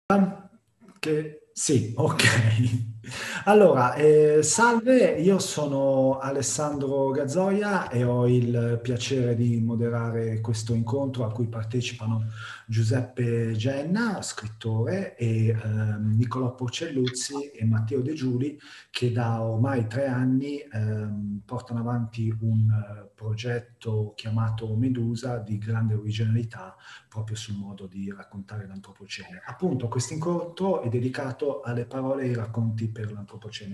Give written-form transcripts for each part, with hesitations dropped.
Sì, ok. Allora, salve, io sono Alessandro Gazzoia e ho il piacere di moderare questo incontro a cui partecipano Giuseppe Genna, scrittore, e Nicolò Porcelluzzi e Matteo De Giuli, che da ormai 3 anni portano avanti un progetto chiamato Medusa di grande originalità proprio sul modo di raccontare l'antropocene. Appunto, questo incontro è dedicato alle parole e ai racconti per l'antropocene.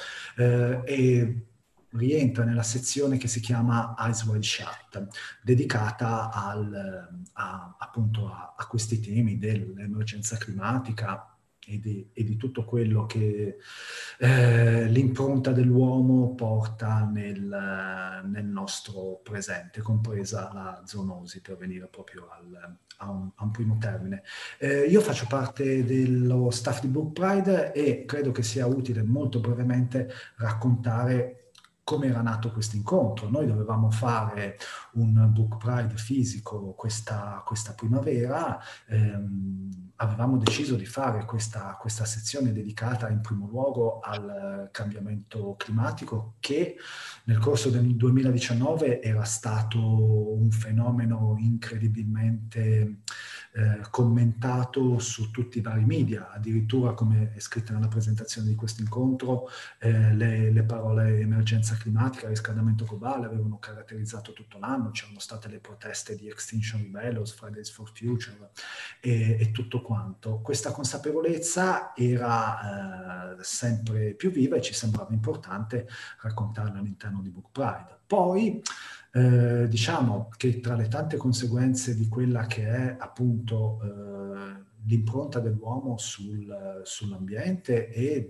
E rientra nella sezione che si chiama Eyes Wide Shut, dedicata appunto a questi temi dell'emergenza climatica e di tutto quello che l'impronta dell'uomo porta nel nostro presente, compresa la zoonosi, per venire proprio a un primo termine. Io faccio parte dello staff di Book Pride e credo che sia utile molto brevemente raccontare come era nato questo incontro. Noi dovevamo fare un Book Pride fisico questa primavera. Avevamo deciso di fare questa sezione dedicata in primo luogo al cambiamento climatico, che nel corso del 2019 era stato un fenomeno incredibilmente commentato su tutti i vari media. Addirittura, come è scritto nella presentazione di questo incontro, le parole emergenza climatica, riscaldamento globale avevano caratterizzato tutto l'anno. C'erano state le proteste di Extinction Rebellion, Fridays for Future e tutto quanto. Questa consapevolezza era sempre più viva e ci sembrava importante raccontarla all'interno di Book Pride. Poi diciamo che tra le tante conseguenze di quella che è appunto l'impronta dell'uomo sull'ambiente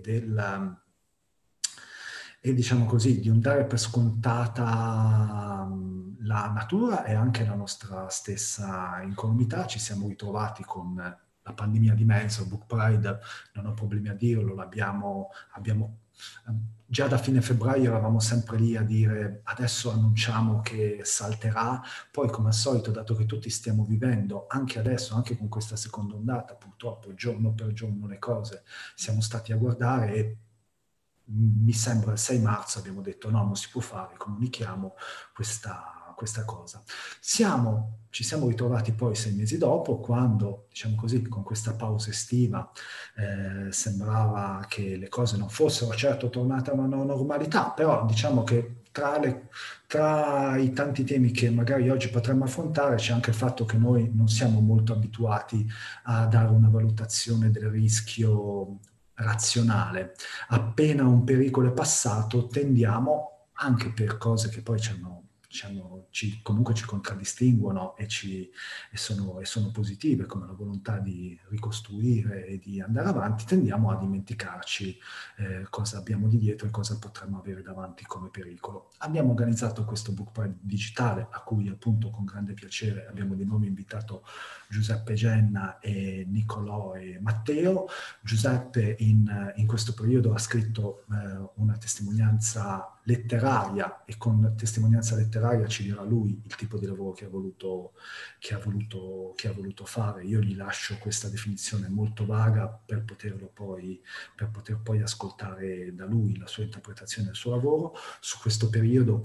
e diciamo così, di non dare per scontata la natura e anche la nostra stessa incolumità, ci siamo ritrovati con la pandemia di mezzo. Book Pride, non ho problemi a dirlo, abbiamo già da fine febbraio eravamo sempre lì a dire adesso annunciamo che salterà. Poi, come al solito, dato che tutti stiamo vivendo anche adesso, anche con questa seconda ondata, purtroppo giorno per giorno le cose, siamo stati a guardare e mi sembra il 6 marzo abbiamo detto no, non si può fare, comunichiamo questa cosa. Ci siamo ritrovati poi 6 mesi dopo, quando, diciamo così, con questa pausa estiva sembrava che le cose non fossero certo tornate a una normalità, però diciamo che tra i tanti temi che magari oggi potremmo affrontare c'è anche il fatto che noi non siamo molto abituati a dare una valutazione del rischio razionale. Appena un pericolo è passato, tendiamo, anche per cose che poi comunque ci contraddistinguono e sono positive, come la volontà di ricostruire e di andare avanti, tendiamo a dimenticarci cosa abbiamo di dietro e cosa potremmo avere davanti come pericolo. Abbiamo organizzato questo Book Pride digitale, a cui appunto con grande piacere abbiamo di nuovo invitato Giuseppe Genna e Nicolò e Matteo. Giuseppe in questo periodo ha scritto una testimonianza letteraria, e con testimonianza letteraria ci dirà lui il tipo di lavoro che ha voluto fare. Io gli lascio questa definizione molto vaga per poter poi ascoltare da lui la sua interpretazione del suo lavoro su questo periodo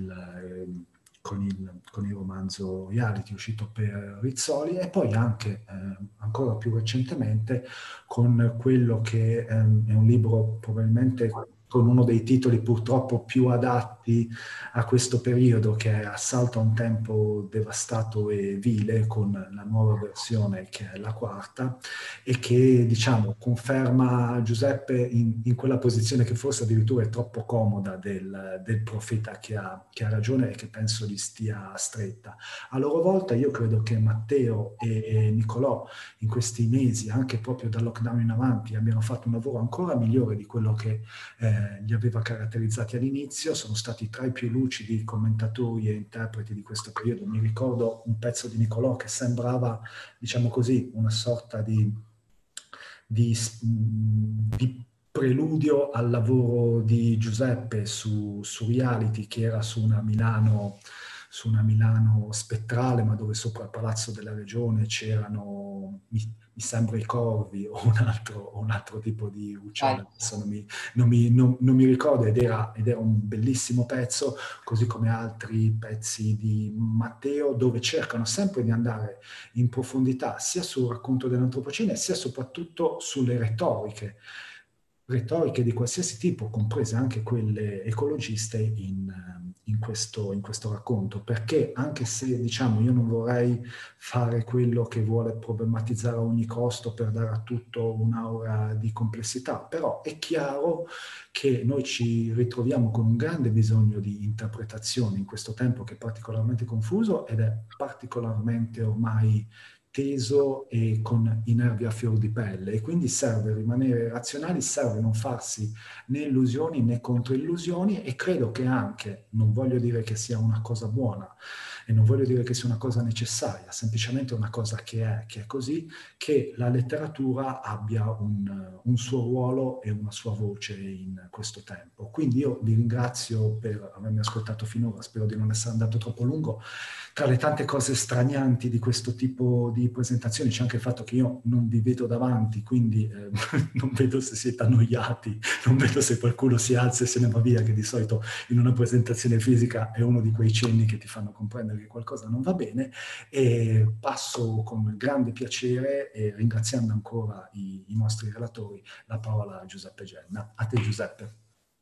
con il romanzo Reality uscito per Rizzoli, e poi anche ancora più recentemente con quello che è un libro probabilmente con uno dei titoli purtroppo più adatti a questo periodo, che è Assalto a un tempo devastato e vile, con la nuova versione che è la quarta, e che diciamo conferma Giuseppe in quella posizione che forse addirittura è troppo comoda del profeta che ha ragione e che penso gli stia stretta. A loro volta io credo che Matteo e Nicolò in questi mesi, anche proprio dal lockdown in avanti, abbiano fatto un lavoro ancora migliore di quello che li aveva caratterizzati all'inizio. Sono stati tra i più lucidi commentatori e interpreti di questo periodo. Mi ricordo un pezzo di Nicolò che sembrava, diciamo così, una sorta di preludio al lavoro di Giuseppe su Reality, che era su su una Milano spettrale, ma dove sopra il Palazzo della Regione c'erano, mi sembra i corvi o un altro tipo di uccello, adesso non mi ricordo, ed era un bellissimo pezzo, così come altri pezzi di Matteo, dove cercano sempre di andare in profondità sia sul racconto dell'antropocene, sia soprattutto sulle retoriche di qualsiasi tipo, comprese anche quelle ecologiste in questo racconto, perché anche se, diciamo, io non vorrei fare quello che vuole problematizzare a ogni costo per dare a tutto un'aura di complessità, però è chiaro che noi ci ritroviamo con un grande bisogno di interpretazione in questo tempo che è particolarmente confuso ed è particolarmente ormai teso e con i nervi a fior di pelle, e quindi serve rimanere razionali, serve non farsi né illusioni né controillusioni, e credo che anche, non voglio dire che sia una cosa buona e non voglio dire che sia una cosa necessaria, semplicemente una cosa che è così, che la letteratura abbia un suo ruolo e una sua voce in questo tempo. Quindi io vi ringrazio per avermi ascoltato finora, spero di non essere andato troppo lungo. Tra le tante cose stranianti di questo tipo di presentazioni c'è anche il fatto che io non vi vedo davanti, quindi non vedo se siete annoiati, non vedo se qualcuno si alza e se ne va via, che di solito in una presentazione fisica è uno di quei cenni che ti fanno comprendere che qualcosa non va bene, e passo con grande piacere, e ringraziando ancora i nostri relatori, la parola a Giuseppe Genna. A te, Giuseppe.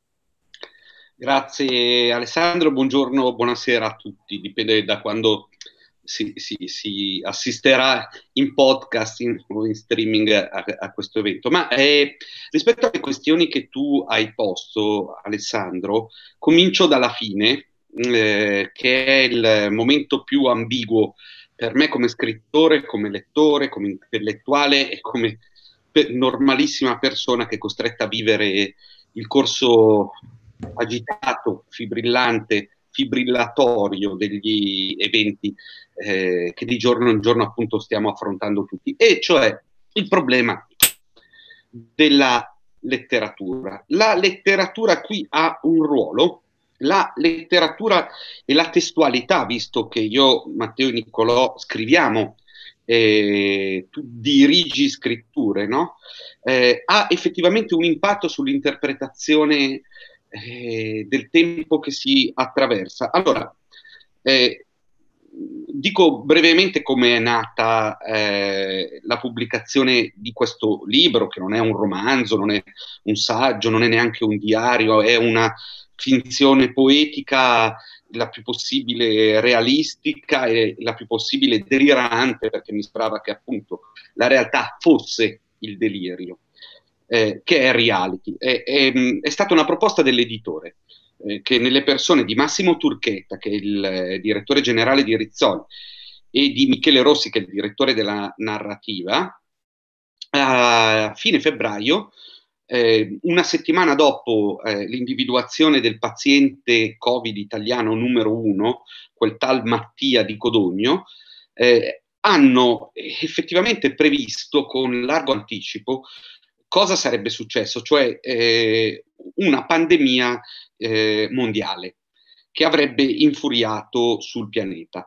Grazie Alessandro, buongiorno, buonasera a tutti, dipende da quando si assisterà in podcast o in streaming a questo evento. Ma rispetto alle questioni che tu hai posto, Alessandro, comincio dalla fine, che è il momento più ambiguo per me come scrittore, come lettore, come intellettuale e come normalissima persona che è costretta a vivere il corso agitato, fibrillatorio degli eventi che di giorno in giorno appunto stiamo affrontando tutti, e cioè il problema della letteratura. La letteratura qui ha un ruolo, la letteratura e la testualità, visto che io, Matteo e Niccolò scriviamo, tu dirigi scritture, no? Ha effettivamente un impatto sull'interpretazione del tempo che si attraversa. Allora, dico brevemente come è nata la pubblicazione di questo libro, che non è un romanzo, non è un saggio, non è neanche un diario, è una finzione poetica la più possibile realistica e la più possibile delirante, perché mi sembrava che appunto la realtà fosse il delirio, che è reality. È stata una proposta dell'editore, che nelle persone di Massimo Turchetta, che è il direttore generale di Rizzoli, e di Michele Rossi, che è il direttore della narrativa, a fine febbraio, una settimana dopo l'individuazione del paziente Covid italiano numero 1, quel tal Mattia di Codogno, hanno effettivamente previsto con largo anticipo cosa sarebbe successo, cioè una pandemia mondiale che avrebbe infuriato sul pianeta.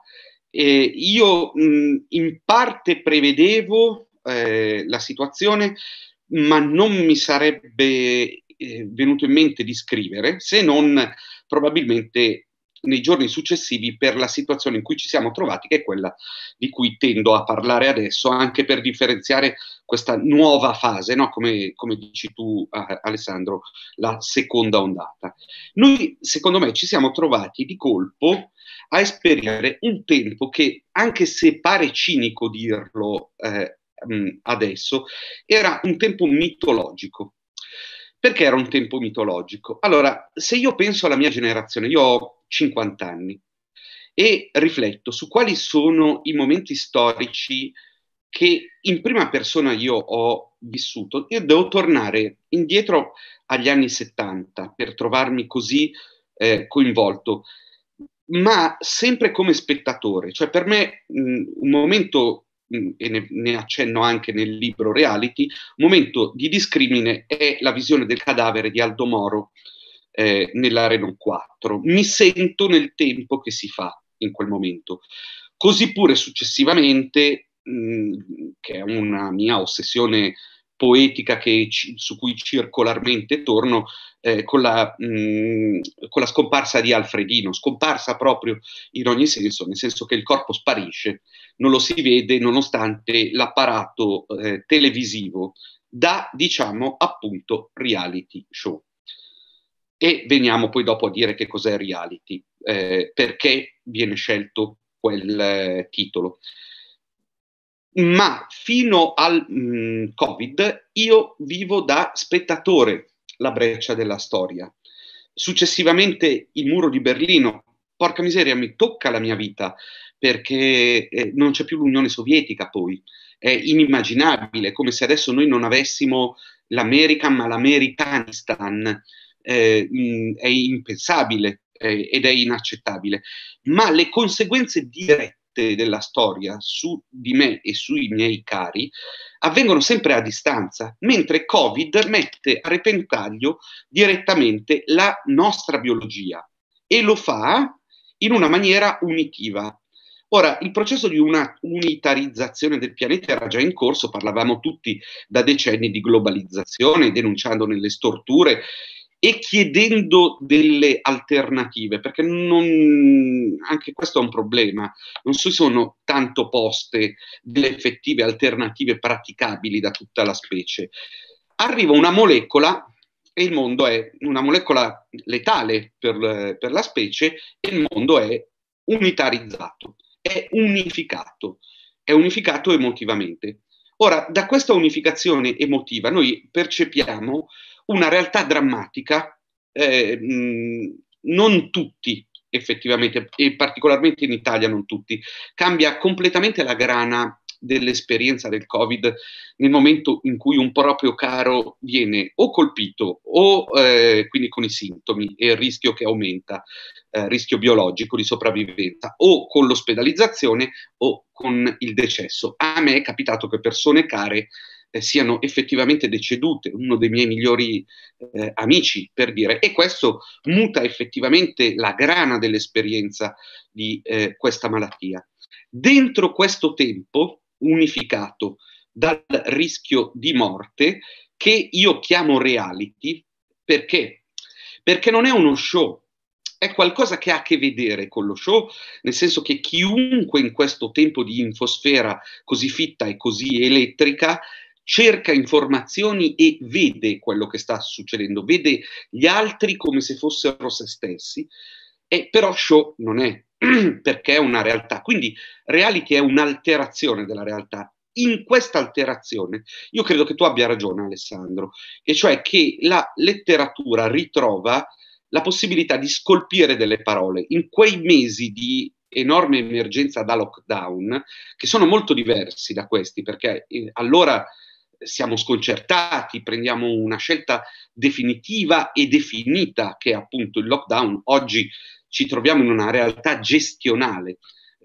Io in parte prevedevo la situazione, ma non mi sarebbe venuto in mente di scrivere, se non probabilmente nei giorni successivi, per la situazione in cui ci siamo trovati, che è quella di cui tendo a parlare adesso, anche per differenziare questa nuova fase, no? Come dici tu, Alessandro, la seconda ondata. Noi, secondo me, ci siamo trovati di colpo a esperire un tempo che, anche se pare cinico dirlo adesso, era un tempo mitologico. Perché era un tempo mitologico? Allora, se io penso alla mia generazione, io ho 50 anni, e rifletto su quali sono i momenti storici che in prima persona io ho vissuto, io devo tornare indietro agli anni 70 per trovarmi così coinvolto, ma sempre come spettatore. Cioè per me un momento, e ne accenno anche nel libro Reality, un momento di discrimine è la visione del cadavere di Aldo Moro nella Renault 4. Mi sento nel tempo che si fa in quel momento. Così pure successivamente, che è una mia ossessione poetica su cui circolarmente torno, con la scomparsa di Alfredino, scomparsa proprio in ogni senso, nel senso che il corpo sparisce, non lo si vede nonostante l'apparato televisivo da, diciamo, appunto, reality show. E veniamo poi dopo a dire che cos'è reality, perché viene scelto quel titolo. Ma fino al Covid io vivo da spettatore la breccia della storia. Successivamente il muro di Berlino, porca miseria, mi tocca la mia vita, perché non c'è più l'Unione Sovietica poi. È inimmaginabile, come se adesso noi non avessimo l'America, ma l'Americanistan. È impensabile ed è inaccettabile. Ma le conseguenze dirette della storia su di me e sui miei cari avvengono sempre a distanza, mentre Covid mette a repentaglio direttamente la nostra biologia e lo fa in una maniera unitiva. Ora, il processo di una unitarizzazione del pianeta era già in corso, parlavamo tutti da decenni di globalizzazione, denunciandone le storture e chiedendo delle alternative, perché anche questo è un problema, non si sono tanto poste delle effettive alternative praticabili da tutta la specie. Arriva una molecola e il mondo è una molecola letale per la specie e il mondo è unitarizzato, è unificato emotivamente. Ora, da questa unificazione emotiva noi percepiamo una realtà drammatica, non tutti effettivamente, e particolarmente in Italia non tutti, cambia completamente la grana dell'esperienza del Covid nel momento in cui un proprio caro viene o colpito o quindi con i sintomi e il rischio che aumenta, rischio biologico di sopravvivenza, o con l'ospedalizzazione o con il decesso. A me è capitato che persone care siano effettivamente decedute, uno dei miei migliori amici, per dire, e questo muta effettivamente la grana dell'esperienza di questa malattia. Dentro questo tempo unificato dal rischio di morte, che io chiamo reality, perché? Perché non è uno show, è qualcosa che ha a che vedere con lo show, nel senso che chiunque in questo tempo di infosfera così fitta e così elettrica cerca informazioni e vede quello che sta succedendo, vede gli altri come se fossero se stessi, e però show non è, perché è una realtà. Quindi reality è un'alterazione della realtà. In questa alterazione io credo che tu abbia ragione, Alessandro, e cioè che la letteratura ritrova la possibilità di scolpire delle parole in quei mesi di enorme emergenza da lockdown, che sono molto diversi da questi, perché allora siamo sconcertati, prendiamo una scelta definitiva e definita che è appunto il lockdown. Oggi ci troviamo in una realtà gestionale,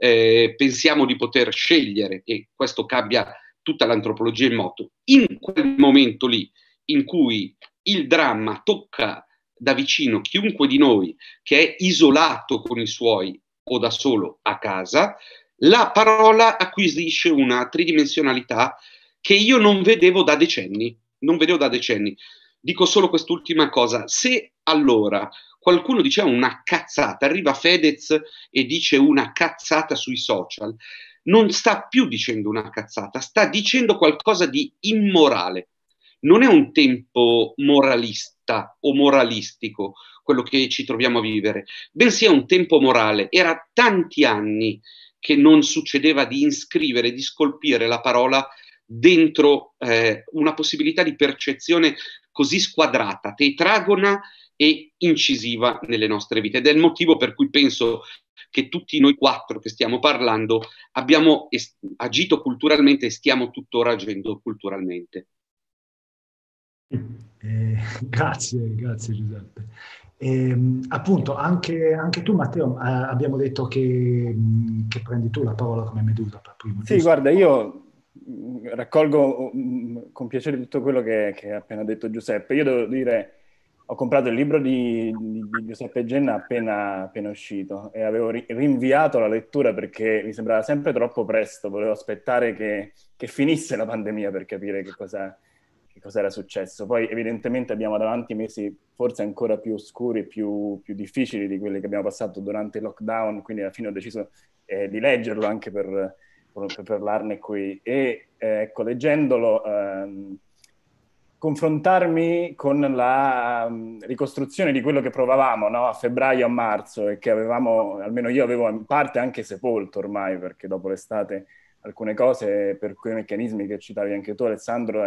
pensiamo di poter scegliere e questo cambia tutta l'antropologia in moto. In quel momento lì in cui il dramma tocca da vicino chiunque di noi che è isolato con i suoi o da solo a casa, la parola acquisisce una tridimensionalità che io non vedevo da decenni. Non vedevo da decenni. Dico solo quest'ultima cosa. Se allora qualcuno diceva una cazzata, arriva Fedez e dice una cazzata sui social, non sta più dicendo una cazzata, sta dicendo qualcosa di immorale. Non è un tempo moralista o moralistico quello che ci troviamo a vivere, bensì è un tempo morale. Era tanti anni che non succedeva di iscrivere, di scolpire la parola dentro una possibilità di percezione così squadrata, tetragona e incisiva nelle nostre vite. Ed è il motivo per cui penso che tutti noi quattro che stiamo parlando abbiamo agito culturalmente e stiamo tuttora agendo culturalmente. Grazie Giuseppe. Appunto, anche tu Matteo, abbiamo detto che prendi tu la parola come Medusa per primo, sì, giusto? guarda, io raccolgo con piacere tutto quello che ha appena detto Giuseppe. Io devo dire, ho comprato il libro di Giuseppe Genna appena uscito e avevo rinviato la lettura perché mi sembrava sempre troppo presto, volevo aspettare che finisse la pandemia per capire che cosa era successo. Poi evidentemente abbiamo davanti mesi forse ancora più oscuri, più difficili di quelli che abbiamo passato durante il lockdown, quindi alla fine ho deciso di leggerlo anche per parlarne qui. E ecco, leggendolo... confrontarmi con la ricostruzione di quello che provavamo, no? A febbraio, a marzo, e che avevamo, almeno io avevo in parte anche sepolto ormai, perché dopo l'estate alcune cose, per quei meccanismi che citavi anche tu, Alessandro,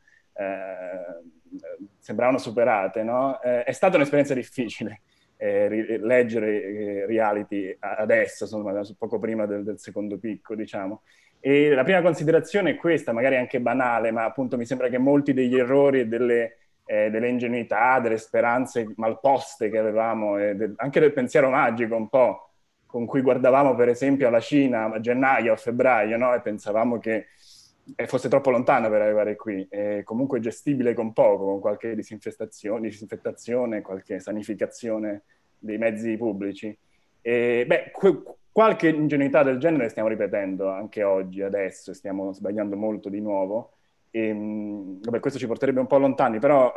sembravano superate, no? È stata un'esperienza difficile leggere reality adesso, insomma, poco prima del secondo picco, diciamo. E la prima considerazione è questa, magari anche banale, ma appunto mi sembra che molti degli errori e delle ingenuità, delle speranze malposte che avevamo, anche del pensiero magico un po', con cui guardavamo per esempio alla Cina a gennaio, a febbraio, no? E pensavamo che fosse troppo lontana per arrivare qui, comunque gestibile con poco, con qualche disinfettazione, qualche sanificazione dei mezzi pubblici. Qualche ingenuità del genere stiamo ripetendo anche oggi, adesso, stiamo sbagliando molto di nuovo. Questo ci porterebbe un po' lontani, però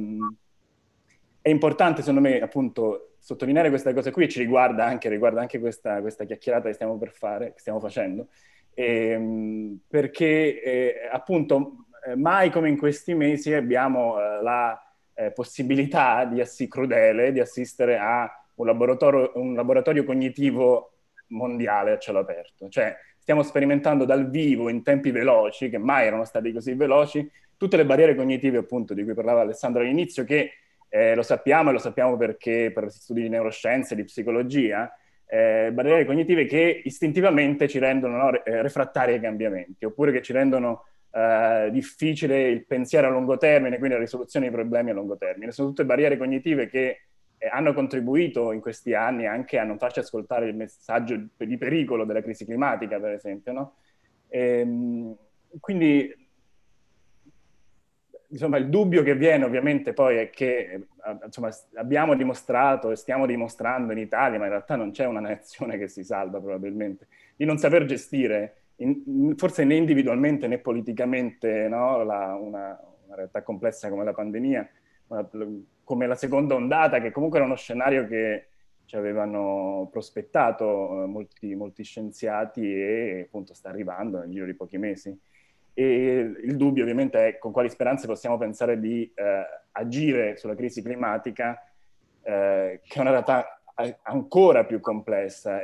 è importante, secondo me, appunto, sottolineare queste cose qui, ci riguarda anche questa chiacchierata che stiamo per fare, che stiamo facendo, perché appunto mai come in questi mesi abbiamo la possibilità crudele di assistere a un laboratorio cognitivo mondiale a cielo aperto. Cioè, stiamo sperimentando dal vivo in tempi veloci, che mai erano stati così veloci, tutte le barriere cognitive, appunto, di cui parlava Alessandro all'inizio, che lo sappiamo, e lo sappiamo perché per studi di neuroscienze, di psicologia, barriere cognitive che istintivamente ci rendono, no, refrattari ai cambiamenti, oppure che ci rendono difficile il pensiero a lungo termine, quindi la risoluzione dei problemi a lungo termine. Sono tutte barriere cognitive che hanno contribuito in questi anni anche a non farci ascoltare il messaggio di pericolo della crisi climatica, per esempio, no? Quindi, insomma, il dubbio che viene ovviamente poi è che insomma, abbiamo dimostrato e stiamo dimostrando in Italia, ma in realtà non c'è una nazione che si salva probabilmente, di non saper gestire, forse né individualmente né politicamente, no? Una realtà complessa come la pandemia, come la seconda ondata, che comunque era uno scenario che ci avevano prospettato molti scienziati e appunto sta arrivando nel giro di pochi mesi. E il dubbio ovviamente è con quali speranze possiamo pensare di agire sulla crisi climatica, che è una realtà ancora più complessa.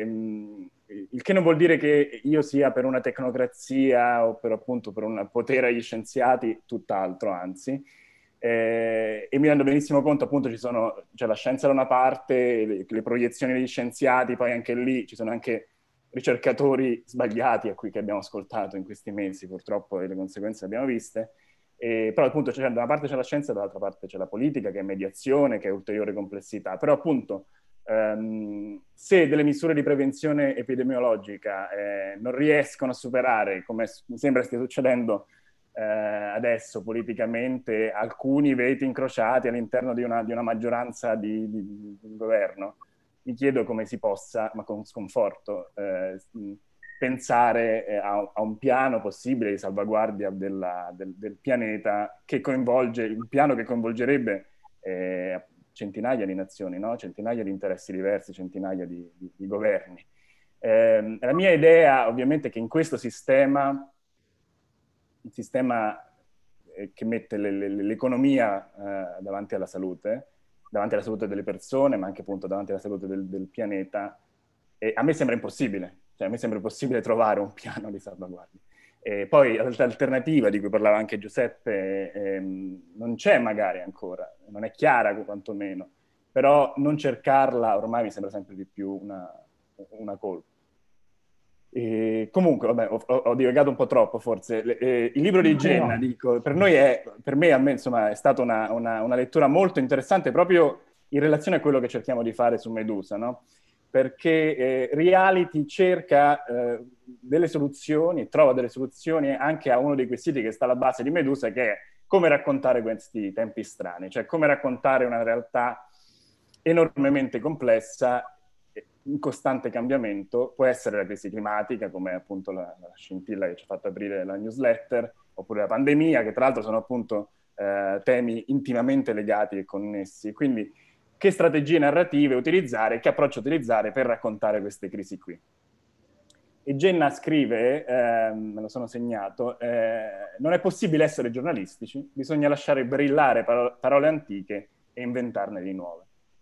Il che non vuol dire che io sia per una tecnocrazia o per appunto per un potere agli scienziati, tutt'altro, anzi. E mi rendo benissimo conto, appunto, c'è la scienza da una parte, le proiezioni degli scienziati, poi anche lì ci sono anche ricercatori sbagliati che abbiamo ascoltato in questi mesi, purtroppo, e le conseguenze le abbiamo viste. Però appunto da una parte c'è la scienza, dall'altra parte c'è la politica, che è mediazione, che è ulteriore complessità. Però appunto se delle misure di prevenzione epidemiologica non riescono a superare, come mi sembra stia succedendo adesso politicamente, alcuni veti incrociati all'interno di una maggioranza di governo, mi chiedo come si possa, ma con sconforto, pensare a un piano possibile di salvaguardia del pianeta che coinvolge, un piano che coinvolgerebbe centinaia di nazioni, no? Centinaia di interessi diversi, centinaia di governi. La mia idea ovviamente è che in questo sistema, il sistema che mette l'economia davanti alla salute delle persone, ma anche appunto davanti alla salute del pianeta, a me sembra impossibile. Cioè, a me sembra impossibile trovare un piano di salvaguardia. Poi l'alternativa di cui parlava anche Giuseppe non c'è magari ancora, non è chiara quantomeno, però non cercarla ormai mi sembra sempre di più una colpa. Comunque, vabbè, ho divagato un po' troppo forse. Il libro di Genna, dico, per me, a me, insomma, è stata una lettura molto interessante proprio in relazione a quello che cerchiamo di fare su Medusa, no? Perché Reality cerca delle soluzioni, trova delle soluzioni anche a uno di quei siti che sta alla base di Medusa, che è come raccontare questi tempi strani, cioè come raccontare una realtà enormemente complessa, in costante cambiamento. Può essere la crisi climatica, come appunto la scintilla che ci ha fatto aprire la newsletter, oppure la pandemia, che tra l'altro sono appunto temi intimamente legati e connessi. Quindi che strategie narrative utilizzare, che approccio utilizzare per raccontare queste crisi qui. E Jenna scrive, me lo sono segnato, non è possibile essere giornalistici, bisogna lasciare brillare parole antiche e inventarne di nuove.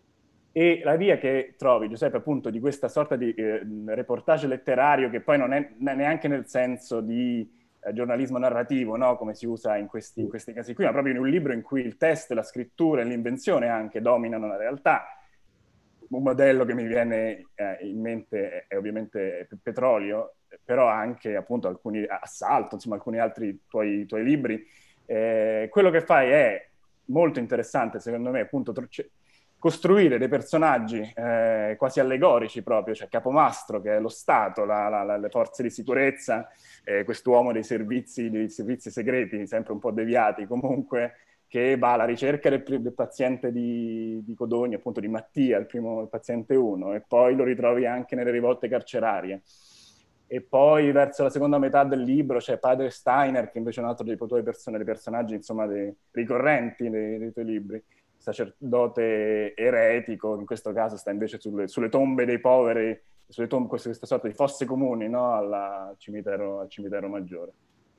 E la via che trovi, Giuseppe, appunto, di questa sorta di reportage letterario, che poi non è neanche nel senso di giornalismo narrativo, no? Come si usa in questi casi qui, ma proprio in un libro in cui il testo, la scrittura e l'invenzione anche dominano la realtà. Un modello che mi viene in mente è ovviamente Petrolio, però anche appunto alcuni Assalto, insomma alcuni altri tuoi libri. Quello che fai è molto interessante, secondo me, appunto costruire dei personaggi quasi allegorici proprio, cioè Capomastro, che è lo Stato, le forze di sicurezza, quest'uomo dei servizi segreti, sempre un po' deviati comunque, che va alla ricerca del paziente di Codogno, appunto di Mattia, il paziente 1, e poi lo ritrovi anche nelle rivolte carcerarie. E poi verso la seconda metà del libro c'è Padre Steiner, che invece è un altro dei personaggi, insomma, ricorrenti dei tuoi libri. Sacerdote eretico, in questo caso sta invece sulle tombe dei poveri, questa sorta di fosse comuni, no? Al cimitero maggiore.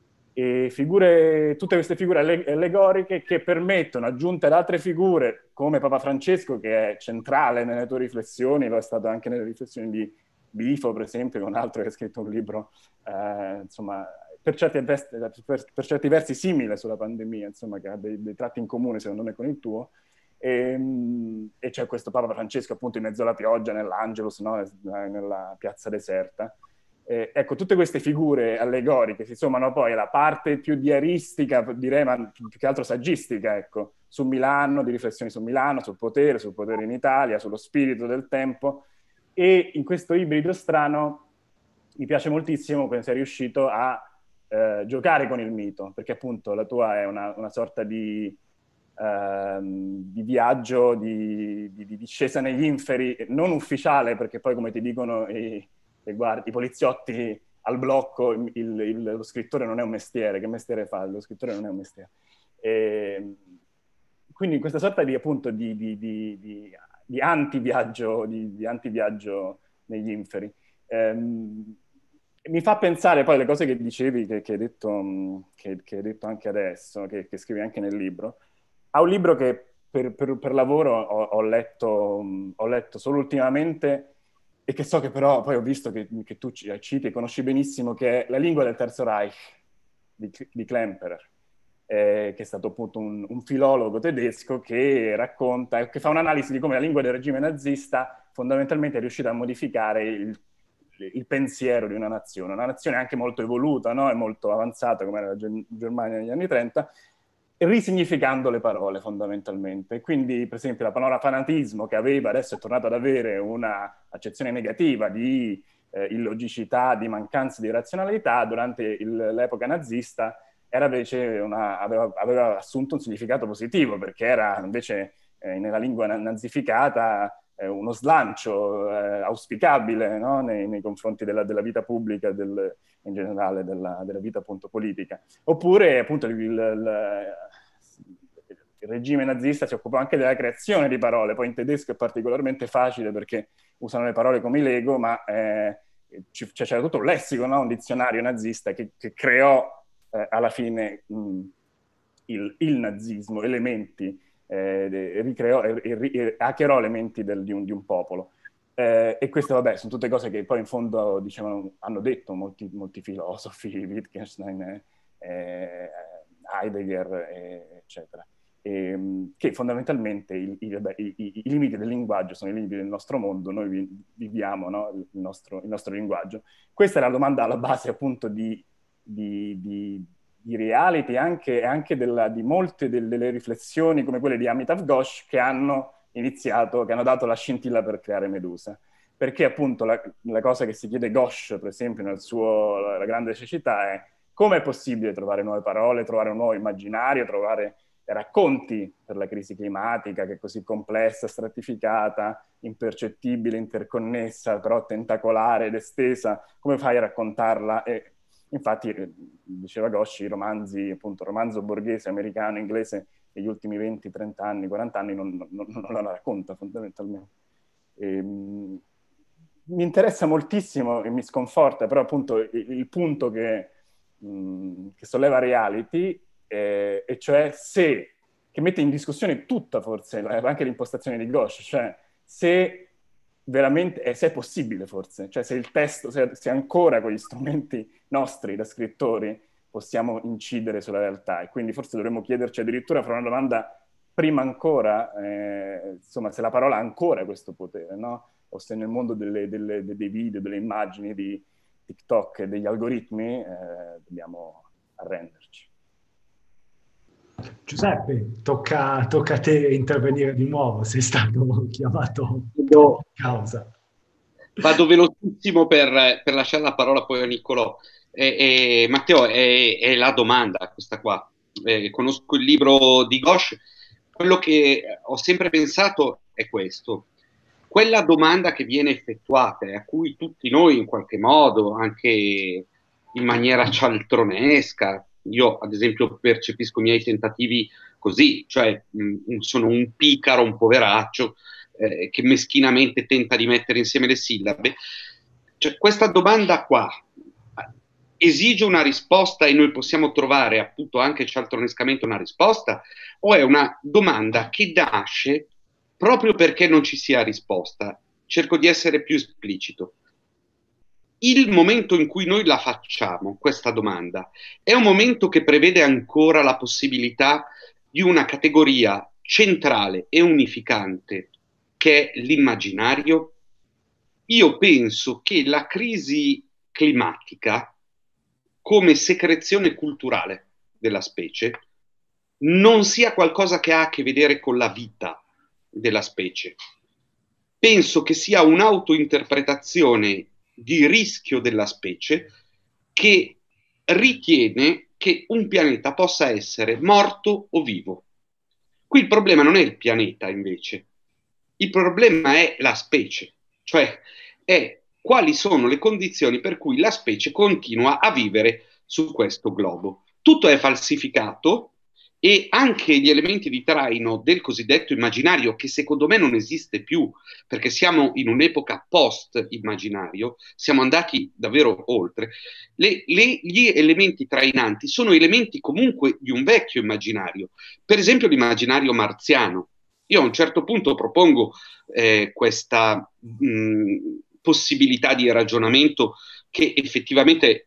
E tutte queste figure allegoriche che permettono, aggiunte ad altre figure, come Papa Francesco, che è centrale nelle tue riflessioni, lo è stato anche nelle riflessioni di Bifo, per esempio, che è un altro che ha scritto un libro, insomma, per certi versi simile sulla pandemia, insomma, che ha dei tratti in comune, secondo me, con il tuo. E c'è questo Papa Francesco appunto in mezzo alla pioggia, nell'Angelus, no? Nella piazza deserta. Ecco, tutte queste figure allegoriche si sommano poi alla parte più diaristica, direi, ma più che altro saggistica, ecco, su Milano, di riflessioni su Milano, sul potere in Italia, sullo spirito del tempo. E in questo ibrido strano mi piace moltissimo come sei riuscito a giocare con il mito, perché appunto la tua è una sorta di viaggio, di discesa negli inferi, non ufficiale, perché poi, come ti dicono i poliziotti al blocco, lo scrittore non è un mestiere. Che mestiere fa? Lo scrittore non è un mestiere. Quindi questa sorta di appunto di antiviaggio, di antiviaggio negli inferi. Mi fa pensare poi alle cose che dicevi, che hai detto anche adesso, che scrivi anche nel libro, a un libro che per lavoro ho letto solo ultimamente, e che so che però poi ho visto che tu citi e conosci benissimo, che è La lingua del Terzo Reich di Klemperer, che è stato appunto un filologo tedesco che racconta, che fa un'analisi di come la lingua del regime nazista fondamentalmente è riuscita a modificare il pensiero di una nazione anche molto evoluta, no? E molto avanzata come era la Germania negli anni 30, risignificando le parole fondamentalmente. Quindi, per esempio, la parola fanatismo, che aveva, adesso è tornato ad avere una accezione negativa di illogicità, di mancanza di razionalità, durante l'epoca nazista era invece aveva assunto un significato positivo, perché era invece nella lingua nazificata uno slancio auspicabile, no? nei confronti della vita pubblica, in generale della vita appunto politica. Oppure appunto il regime nazista si occupa anche della creazione di parole, poi in tedesco è particolarmente facile perché usano le parole come i Lego, ma c'era tutto un lessico, no? Un dizionario nazista che creò alla fine il nazismo, elementi, hackerò elementi di un popolo. E queste, vabbè, sono tutte cose che poi in fondo dicevano, hanno detto molti filosofi, Wittgenstein, Heidegger, eccetera. Che fondamentalmente i limiti del linguaggio sono i limiti del nostro mondo, noi viviamo, no? il nostro linguaggio. Questa è la domanda alla base appunto di reality, anche di molte delle riflessioni come quelle di Amitav Ghosh che hanno dato la scintilla per creare Medusa. Perché appunto la cosa che si chiede Ghosh, per esempio, La grande cecità, è come è possibile trovare nuove parole, trovare un nuovo immaginario, trovare racconti per la crisi climatica, che è così complessa, stratificata, impercettibile, interconnessa, però tentacolare ed estesa, come fai a raccontarla? E infatti, diceva Gosci, i romanzi, appunto, il romanzo borghese, americano, inglese, negli ultimi 20, 30 anni, 40 anni non la racconta fondamentalmente. Mi interessa moltissimo e mi sconforta, però appunto il punto che solleva Reality, e cioè che mette in discussione tutta forse, anche l'impostazione di Ghosh, cioè se veramente, se è possibile forse, cioè se il testo, se ancora con gli strumenti nostri da scrittori possiamo incidere sulla realtà, e quindi forse dovremmo chiederci addirittura, fare una domanda prima ancora, insomma, se la parola ha ancora questo potere, no? O se nel mondo dei video, delle immagini, di TikTok e degli algoritmi dobbiamo arrenderci. Giuseppe, tocca a te intervenire di nuovo, sei stato chiamato in causa. Vado velocissimo per lasciare la parola poi a Niccolò. Matteo, è la domanda questa qua. Conosco il libro di Ghosh, quello che ho sempre pensato è questo. Quella domanda che viene effettuata e a cui tutti noi in qualche modo, anche in maniera cialtronesca, io ad esempio percepisco i miei tentativi così, cioè sono un picaro, un poveraccio, che meschinamente tenta di mettere insieme le sillabe. Cioè, questa domanda qua esige una risposta e noi possiamo trovare appunto anche cialtronescamente una risposta, o è una domanda che nasce proprio perché non ci sia risposta? Cerco di essere più esplicito. Il momento in cui noi la facciamo, questa domanda, è un momento che prevede ancora la possibilità di una categoria centrale e unificante che è l'immaginario. Io penso che la crisi climatica, come secrezione culturale della specie, non sia qualcosa che ha a che vedere con la vita della specie. Penso che sia un'autointerpretazione di rischio della specie che ritiene che un pianeta possa essere morto o vivo. Qui il problema non è il pianeta, invece. Il problema è la specie, cioè è quali sono le condizioni per cui la specie continua a vivere su questo globo. Tutto è falsificato e anche gli elementi di traino del cosiddetto immaginario, che secondo me non esiste più, perché siamo in un'epoca post-immaginario, siamo andati davvero oltre. Gli elementi trainanti sono elementi comunque di un vecchio immaginario, per esempio l'immaginario marziano. Io a un certo punto propongo questa possibilità di ragionamento che effettivamente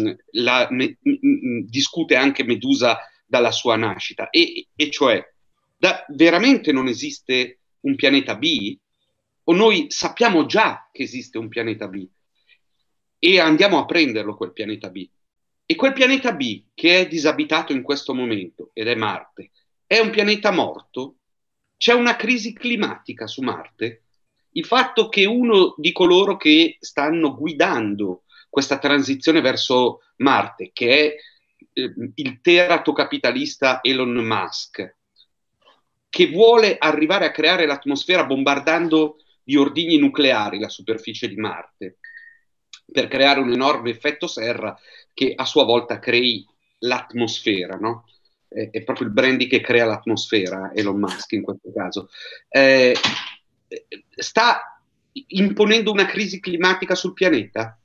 discute anche Medusa dalla sua nascita, e cioè veramente non esiste un pianeta B? O noi sappiamo già che esiste un pianeta B e andiamo a prenderlo quel pianeta B? E quel pianeta B, che è disabitato in questo momento, ed è Marte, è un pianeta morto? C'è una crisi climatica su Marte? Il fatto che uno di coloro che stanno guidando questa transizione verso Marte, che è il teratocapitalista Elon Musk, che vuole arrivare a creare l'atmosfera bombardando di ordigni nucleari la superficie di Marte, per creare un enorme effetto serra che a sua volta crei l'atmosfera, no? È proprio il brandy che crea l'atmosfera, Elon Musk in questo caso. Sta imponendo una crisi climatica sul pianeta.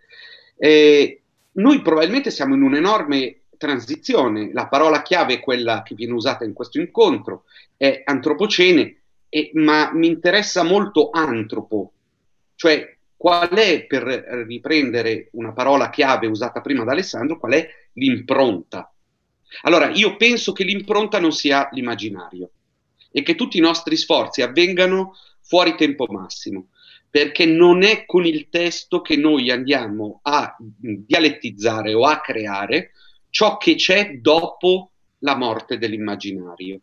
Noi probabilmente siamo in un'enorme transizione. La parola chiave è quella che viene usata in questo incontro, è antropocene, ma mi interessa molto antropo, cioè qual è, per riprendere una parola chiave usata prima da Alessandro, qual è l'impronta? Allora, io penso che l'impronta non sia l'immaginario e che tutti i nostri sforzi avvengano fuori tempo massimo, perché non è con il testo che noi andiamo a dialettizzare o a creare ciò che c'è dopo la morte dell'immaginario.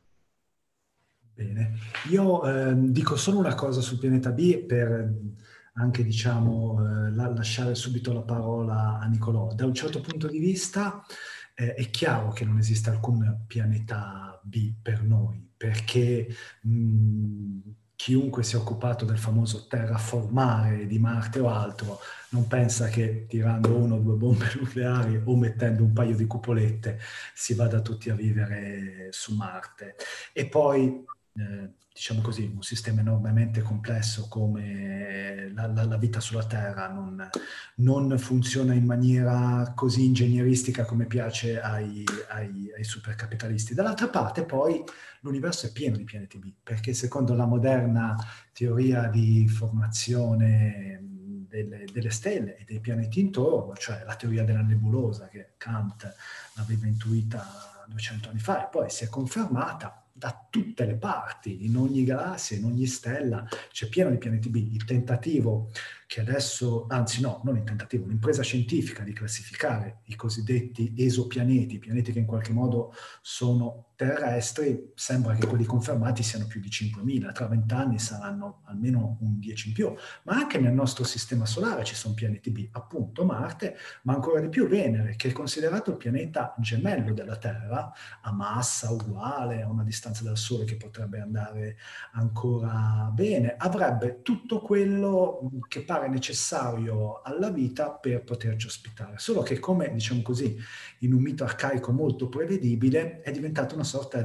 Bene, io dico solo una cosa sul pianeta B per anche diciamo, lasciare subito la parola a Nicolò. Da un certo punto di vista è chiaro che non esiste alcun pianeta B per noi, perché chiunque si è occupato del famoso terraformare di Marte o altro non pensa che tirando una o due bombe nucleari o mettendo un paio di cupolette si vada tutti a vivere su Marte. E poi, diciamo così, un sistema enormemente complesso come la vita sulla Terra non funziona in maniera così ingegneristica come piace ai supercapitalisti. Dall'altra parte poi l'universo è pieno di pianeti B, perché secondo la moderna teoria di formazione delle stelle e dei pianeti intorno, cioè la teoria della nebulosa che Kant l'aveva intuita 200 anni fa e poi si è confermata da tutte le parti, in ogni galassia, in ogni stella, c'è pieno di pianeti B. Il tentativo che adesso, anzi no, non il tentativo, l'impresa scientifica di classificare i cosiddetti esopianeti, pianeti che in qualche modo sono terrestri, sembra che quelli confermati siano più di 5.000, tra 20 anni saranno almeno un 10 in più, ma anche nel nostro sistema solare ci sono pianeti B, appunto Marte, ma ancora di più Venere, che è considerato il pianeta gemello della Terra, a massa uguale, a una distanza dal Sole che potrebbe andare ancora bene, avrebbe tutto quello che pare necessario alla vita per poterci ospitare, solo che come, diciamo così, in un mito arcaico molto prevedibile, è diventata una sorta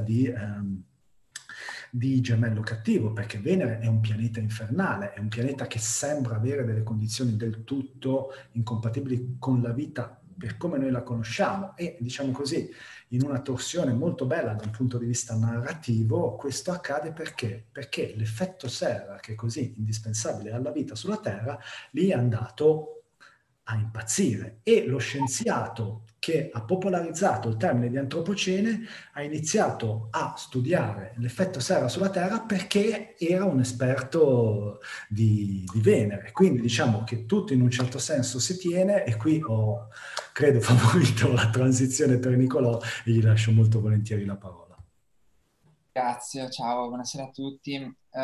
di gemello cattivo, perché Venere è un pianeta infernale, è un pianeta che sembra avere delle condizioni del tutto incompatibili con la vita per come noi la conosciamo e, diciamo così, in una torsione molto bella da un punto di vista narrativo, questo accade perché? Perché l'effetto serra, che è così indispensabile alla vita sulla Terra, lì è andato a impazzire e lo scienziato che ha popolarizzato il termine di antropocene ha iniziato a studiare l'effetto serra sulla Terra perché era un esperto di Venere. Quindi diciamo che tutto in un certo senso si tiene e qui ho, credo, favorito la transizione per Nicolò e gli lascio molto volentieri la parola. Grazie, ciao, buonasera a tutti.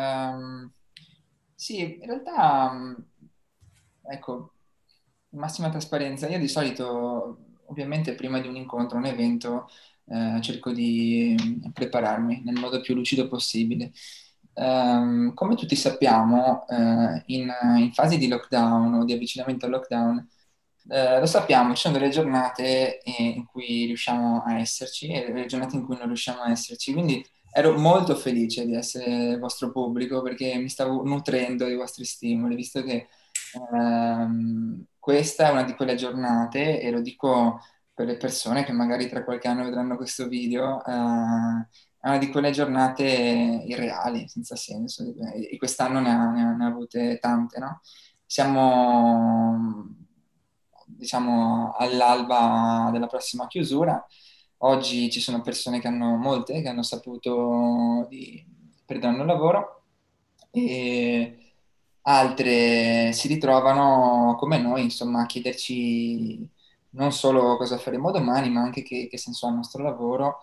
Sì, in realtà, ecco, in massima trasparenza, io di solito, ovviamente, prima di un incontro, un evento, cerco di prepararmi nel modo più lucido possibile. Come tutti sappiamo, in fasi di lockdown o di avvicinamento al lockdown, lo sappiamo, ci sono delle giornate in cui riusciamo a esserci e delle giornate in cui non riusciamo a esserci. Quindi ero molto felice di essere il vostro pubblico perché mi stavo nutrendo dei vostri stimoli, visto che questa è una di quelle giornate, e lo dico per le persone che magari tra qualche anno vedranno questo video, è una di quelle giornate irreali, senza senso, e quest'anno ne ha avute tante, no? Siamo, diciamo, all'alba della prossima chiusura. Oggi ci sono persone che hanno, molte, che hanno saputo di perderanno il lavoro e altre si ritrovano come noi, insomma, a chiederci non solo cosa faremo domani, ma anche che senso ha il nostro lavoro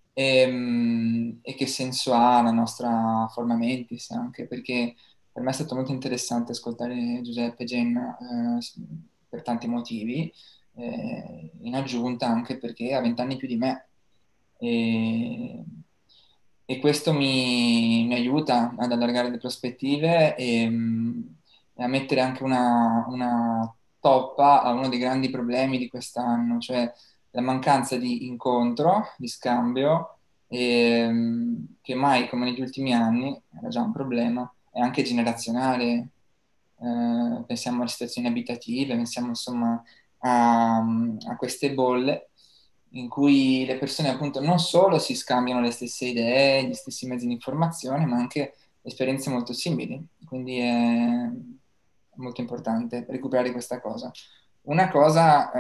e che senso ha la nostra forma mentis, anche perché per me è stato molto interessante ascoltare Giuseppe e Jenna per tanti motivi, in aggiunta anche perché ha 20 anni più di me. E, e questo mi aiuta ad allargare le prospettive e a mettere anche una toppa a uno dei grandi problemi di quest'anno, cioè la mancanza di incontro, di scambio, che mai come negli ultimi anni era già un problema, è anche generazionale. Pensiamo alle situazioni abitative, pensiamo insomma a queste bolle in cui le persone appunto non solo si scambiano le stesse idee, gli stessi mezzi di informazione, ma anche esperienze molto simili. Quindi è molto importante recuperare questa cosa. Una cosa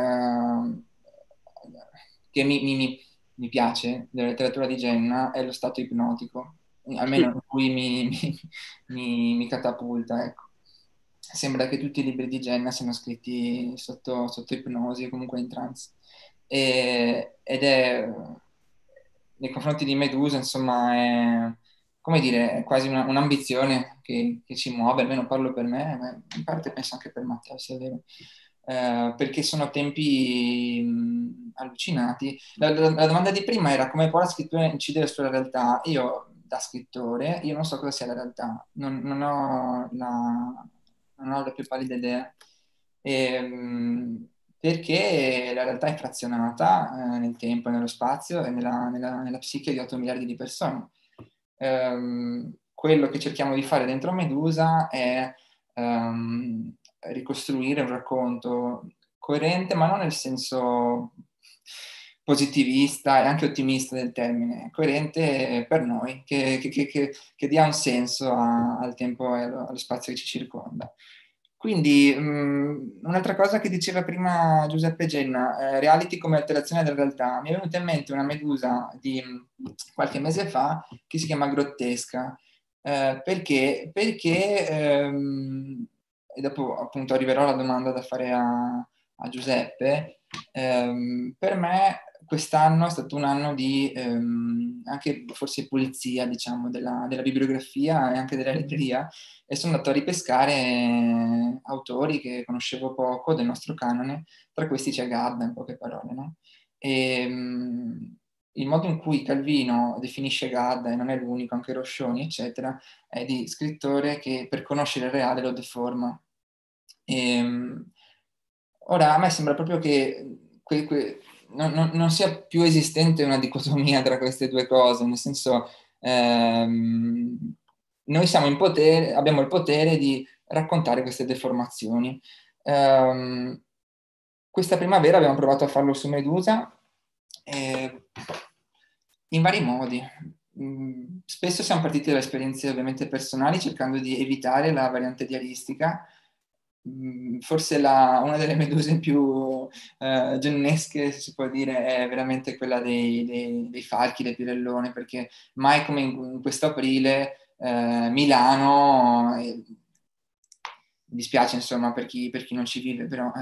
che mi piace della letteratura di Jenna è lo stato ipnotico, almeno in cui mi catapulta, ecco. Sembra che tutti i libri di Jenna siano scritti sotto ipnosi o comunque in trance. Ed è nei confronti di Medusa, insomma, come dire, è quasi un'ambizione che ci muove, almeno parlo per me, ma in parte penso anche per Matteo, se è vero. Perché sono tempi allucinati. La domanda di prima era come può la scrittura incidere sulla realtà? Io, da scrittore, io non so cosa sia la realtà, non ho la più pallida idea. Perché la realtà è frazionata nel tempo e nello spazio e nella psiche di 8 miliardi di persone. Quello che cerchiamo di fare dentro Medusa è ricostruire un racconto coerente, ma non nel senso positivista e anche ottimista del termine, coerente per noi, che dia un senso al tempo e allo spazio che ci circonda. Quindi, un'altra cosa che diceva prima Giuseppe Genna, reality come alterazione della realtà, mi è venuta in mente una Medusa di qualche mese fa che si chiama Grottesca. E dopo appunto arriverò alla domanda da fare a Giuseppe, per me quest'anno è stato un anno di anche forse pulizia, diciamo, della bibliografia e anche della libreria, e sono andato a ripescare autori che conoscevo poco del nostro canone, tra questi c'è Gadda, in poche parole, no? Il modo in cui Calvino definisce Gadda, e non è l'unico, anche Roscioni, eccetera, è di scrittore che per conoscere il reale lo deforma. Ora, a me sembra proprio che non sia più esistente una dicotomia tra queste due cose, nel senso, noi siamo in potere, abbiamo il potere di raccontare queste deformazioni. Questa primavera abbiamo provato a farlo su Medusa, in vari modi. Spesso siamo partiti da esperienze ovviamente personali, cercando di evitare la variante diaristica. Forse una delle meduse più gennesche, se si può dire, è veramente quella dei falchi, le pirellone, perché mai come in questo aprile Milano, mi dispiace insomma per chi non ci vive, però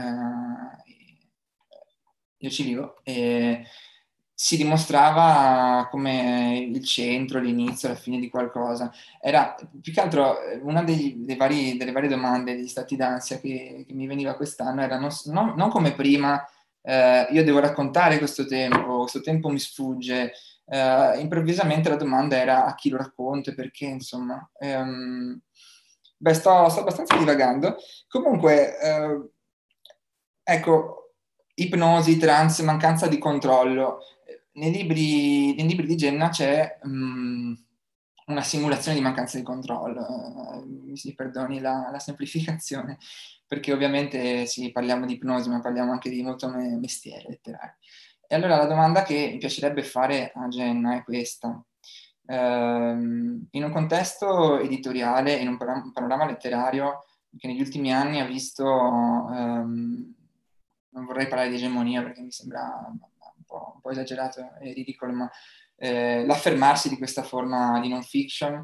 io ci vivo, si dimostrava come il centro, l'inizio, la fine di qualcosa. Era più che altro una delle varie domande, degli stati d'ansia che mi veniva quest'anno era non come prima, io devo raccontare questo tempo mi sfugge. Improvvisamente la domanda era a chi lo racconto e perché, insomma. Sto abbastanza divagando. Comunque, ecco, ipnosi, trance, mancanza di controllo. Nei libri di Genna c'è una simulazione di mancanza di controllo. Mi si perdoni la semplificazione, perché ovviamente sì, parliamo di ipnosi, ma parliamo anche di molto mestiere letterario. E allora la domanda che mi piacerebbe fare a Genna è questa. In un contesto editoriale, in un panorama letterario che negli ultimi anni ha visto, non vorrei parlare di egemonia perché mi sembra un po' esagerato e ridicolo, ma l'affermarsi di questa forma di non fiction,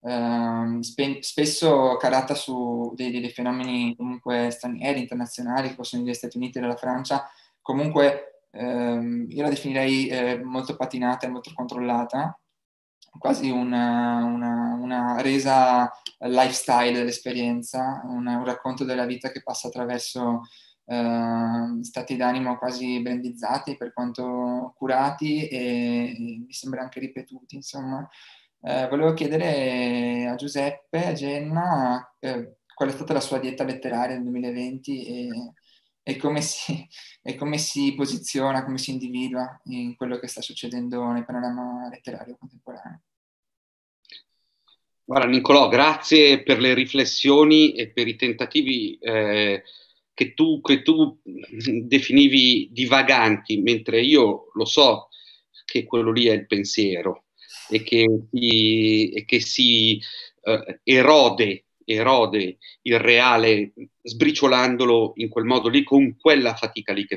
spesso calata su dei fenomeni comunque stranieri, internazionali, che possono essere gli Stati Uniti e la Francia, comunque io la definirei molto patinata e molto controllata, quasi una resa lifestyle dell'esperienza, un racconto della vita che passa attraverso stati d'animo quasi brandizzati per quanto curati e mi sembra anche ripetuti, insomma. Volevo chiedere a Giuseppe, a Genna, qual è stata la sua dieta letteraria nel 2020 e come si posiziona, come si individua in quello che sta succedendo nel panorama letterario contemporaneo. Guarda, Nicolò, grazie per le riflessioni e per i tentativi che tu definivi divaganti, mentre io lo so che quello lì è il pensiero e che si erode il reale sbriciolandolo in quel modo lì, con quella fatica lì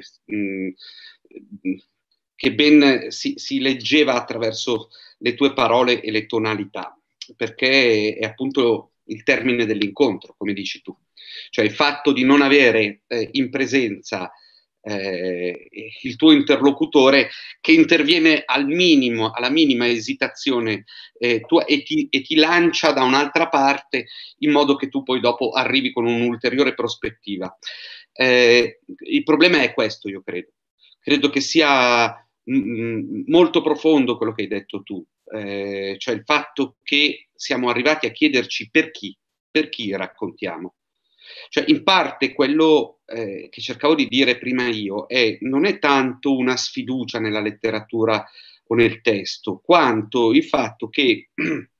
che ben si leggeva attraverso le tue parole e le tonalità, perché è appunto il termine dell'incontro, come dici tu. Cioè il fatto di non avere in presenza il tuo interlocutore, che interviene al minimo, alla minima esitazione tua, e ti lancia da un'altra parte, in modo che tu poi dopo arrivi con un'ulteriore prospettiva. Il problema è questo, io credo. Credo che sia molto profondo quello che hai detto tu, cioè il fatto che siamo arrivati a chiederci per chi raccontiamo. Cioè, in parte quello che cercavo di dire prima io non è tanto una sfiducia nella letteratura o nel testo, quanto il fatto che,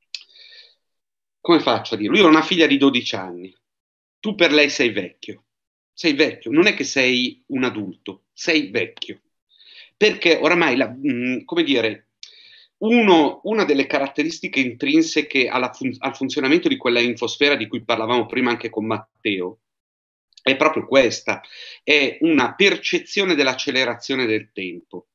come faccio a dirlo? Io ho una figlia di 12 anni, tu per lei sei vecchio, non è che sei un adulto, sei vecchio, perché oramai, come dire, una delle caratteristiche intrinseche al funzionamento di quella infosfera di cui parlavamo prima anche con Matteo è proprio questa, è una percezione dell'accelerazione del tempo.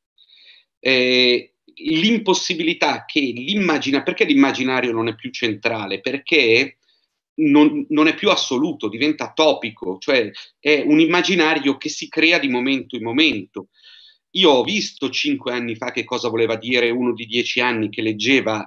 L'impossibilità che perché l'immaginario non è più centrale? Perché non è più assoluto, diventa topico, cioè è un immaginario che si crea di momento in momento. Io ho visto 5 anni fa che cosa voleva dire uno di 10 anni che leggeva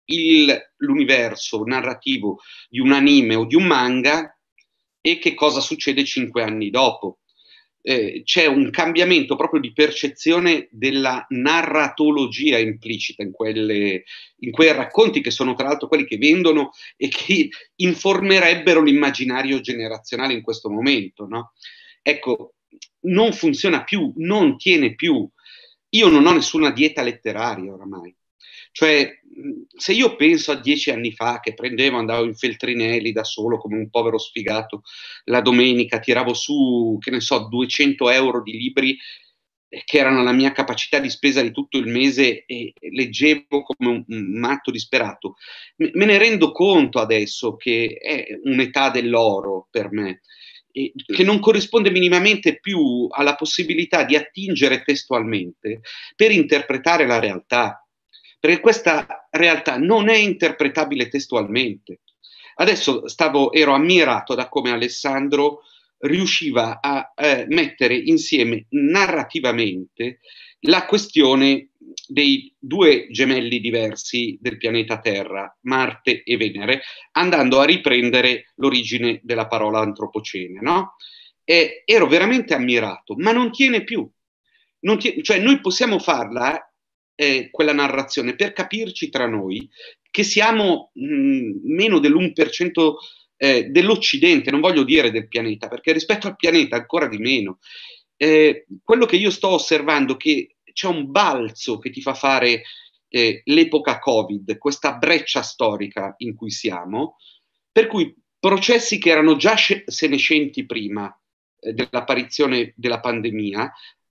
l'universo narrativo di un anime o di un manga, e che cosa succede 5 anni dopo. C'è un cambiamento proprio di percezione della narratologia implicita in quei racconti, che sono tra l'altro quelli che vendono e che informerebbero l'immaginario generazionale in questo momento, no? Ecco, non funziona più, non tiene più. Io non ho nessuna dieta letteraria oramai. Cioè, se io penso a 10 anni fa che andavo in Feltrinelli da solo come un povero sfigato, la domenica tiravo su, che ne so, 200 euro di libri che erano la mia capacità di spesa di tutto il mese, e leggevo come un matto disperato. Me ne rendo conto adesso che è un'età dell'oro per me, che non corrisponde minimamente più alla possibilità di attingere testualmente per interpretare la realtà, perché questa realtà non è interpretabile testualmente. Adesso ero ammirato da come Alessandro riusciva a mettere insieme narrativamente la questione dei due gemelli diversi del pianeta Terra, Marte e Venere, andando a riprendere l'origine della parola antropocene, no? Ero veramente ammirato, ma non tiene più. Cioè, noi possiamo farla, quella narrazione, per capirci tra noi, che siamo meno dell'1% dell'Occidente, non voglio dire del pianeta, perché rispetto al pianeta ancora di meno. Quello che io sto osservando è che c'è un balzo che ti fa fare l'epoca Covid, questa breccia storica in cui siamo, per cui processi che erano già senescenti prima dell'apparizione della pandemia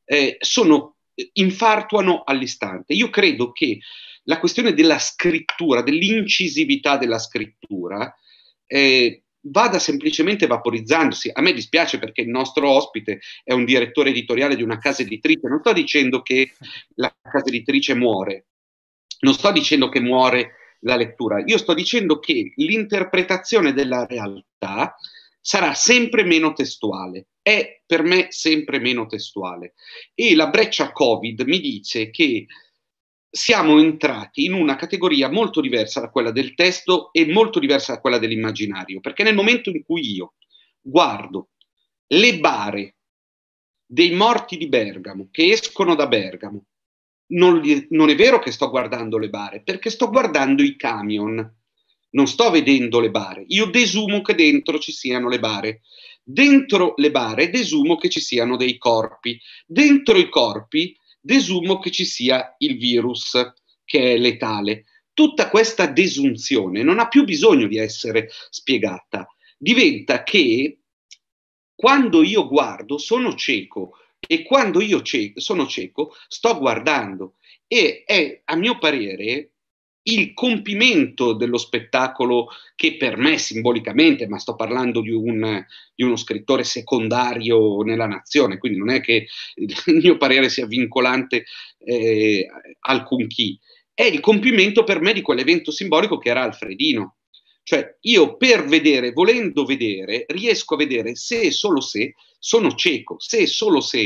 infartuano all'istante. Io credo che la questione della scrittura, dell'incisività della scrittura, vada semplicemente vaporizzandosi. A me dispiace, perché il nostro ospite è un direttore editoriale di una casa editrice. Non sto dicendo che la casa editrice muore, non sto dicendo che muore la lettura, io sto dicendo che l'interpretazione della realtà sarà sempre meno testuale, è per me sempre meno testuale, e la breccia Covid mi dice che siamo entrati in una categoria molto diversa da quella del testo e molto diversa da quella dell'immaginario, perché nel momento in cui io guardo le bare dei morti di Bergamo che escono da Bergamo, non è vero che sto guardando le bare, perché sto guardando i camion, non sto vedendo le bare. Io desumo che dentro ci siano le bare. Dentro le bare desumo che ci siano dei corpi. Dentro i corpi desumo che ci sia il virus, che è letale. Tutta questa desunzione non ha più bisogno di essere spiegata. Diventa che quando io guardo sono cieco, e quando io sono cieco sto guardando, e è, a mio parere, il compimento dello spettacolo che per me simbolicamente, ma sto parlando di uno scrittore secondario nella nazione, quindi non è che il mio parere sia vincolante alcun chi, è il compimento per me di quell'evento simbolico che era Alfredino. Cioè, io per vedere, volendo vedere, riesco a vedere se e solo se sono cieco, se e solo se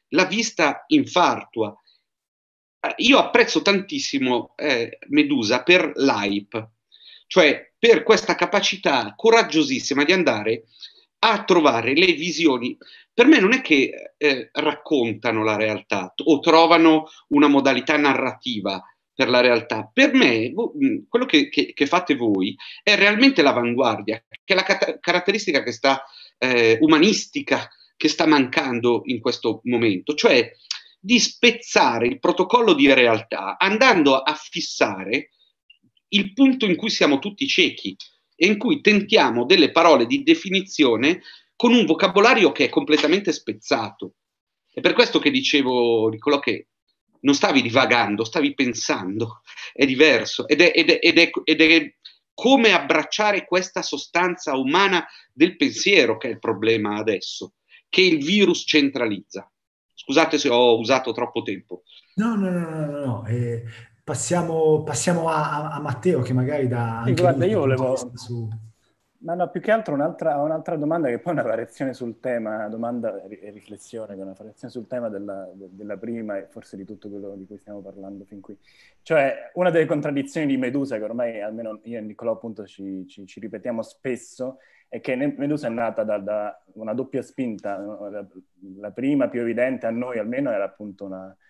la vista infartua. Io apprezzo tantissimo Medusa per l'hype, cioè per questa capacità coraggiosissima di andare a trovare le visioni. Per me non è che raccontano la realtà o trovano una modalità narrativa per la realtà. Per me quello che fate voi è realmente l'avanguardia, che è la caratteristica che sta umanistica che sta mancando in questo momento, cioè di spezzare il protocollo di realtà andando a fissare il punto in cui siamo tutti ciechi e in cui tentiamo delle parole di definizione con un vocabolario che è completamente spezzato. È per questo che dicevo, Nicolò, che non stavi divagando, stavi pensando, è diverso ed è come abbracciare questa sostanza umana del pensiero che è il problema adesso, che il virus centralizza. Scusate se ho usato troppo tempo. No, no, no, no, no, no. Passiamo a Matteo che magari dà Sì, anche lui guarda, il io punto di volevo... vista su... Ma no, più che altro un'altra domanda che poi è una variazione sul tema, domanda e riflessione, che è una variazione sul tema della prima e forse di tutto quello di cui stiamo parlando fin qui. Cioè, una delle contraddizioni di Medusa, che ormai almeno io e Niccolò appunto ci ripetiamo spesso, è che Medusa è nata da una doppia spinta. La prima, più evidente a noi almeno, era appunto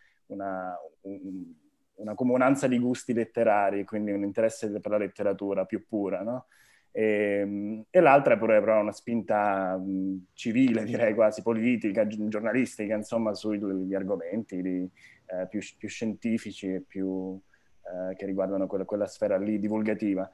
una comunanza di gusti letterari, quindi un interesse per la letteratura più pura, no? E l'altra è pure però una spinta civile, direi quasi politica, giornalistica, insomma, sugli argomenti più scientifici e più che riguardano quella sfera lì divulgativa.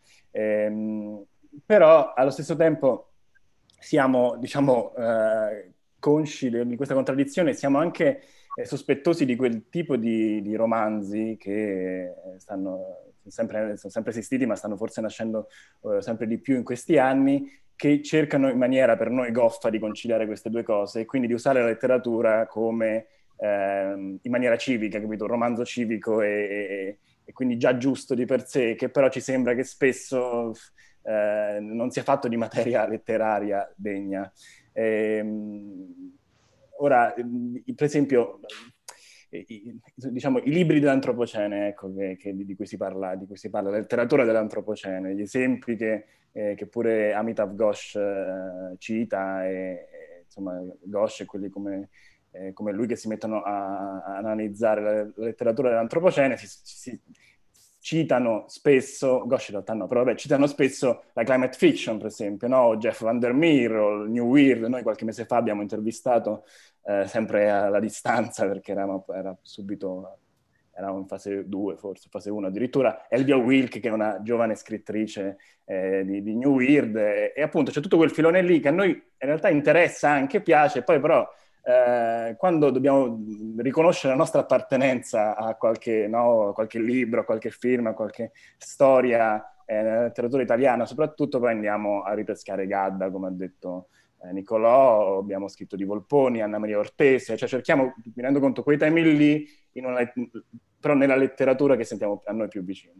Però allo stesso tempo siamo, diciamo, consci di questa contraddizione, siamo anche sospettosi di quel tipo di romanzi che sono sempre esistiti, ma stanno forse nascendo sempre di più in questi anni, che cercano in maniera per noi goffa di conciliare queste due cose e quindi di usare la letteratura come in maniera civica, capito? Un romanzo civico e quindi già giusto di per sé, che però ci sembra che spesso non sia fatto di materia letteraria degna. Ora, per esempio, diciamo, i libri dell'antropocene, ecco, di cui si parla, la letteratura dell'antropocene, gli esempi che pure Amitav Ghosh cita, insomma, Ghosh e quelli come lui che si mettono a analizzare la letteratura dell'antropocene, si citano spesso, Ghosh in realtà no, però vabbè, citano spesso la climate fiction, per esempio, no? Jeff Vandermeer o il New Weird. Noi qualche mese fa abbiamo intervistato sempre alla distanza, perché eravamo in fase 2, forse, fase 1 addirittura, Elvia Wilk, che è una giovane scrittrice di New Weird, e appunto c'è tutto quel filone lì che a noi in realtà interessa anche, piace, poi però quando dobbiamo riconoscere la nostra appartenenza a qualche libro, a qualche film, a qualche storia nella letteratura italiana, soprattutto poi andiamo a ripescare Gadda, come ha detto Nicolò, abbiamo scritto di Volponi, Anna Maria Ortese, cioè cerchiamo, mi rendo conto, quei temi lì, però nella letteratura che sentiamo a noi più vicini.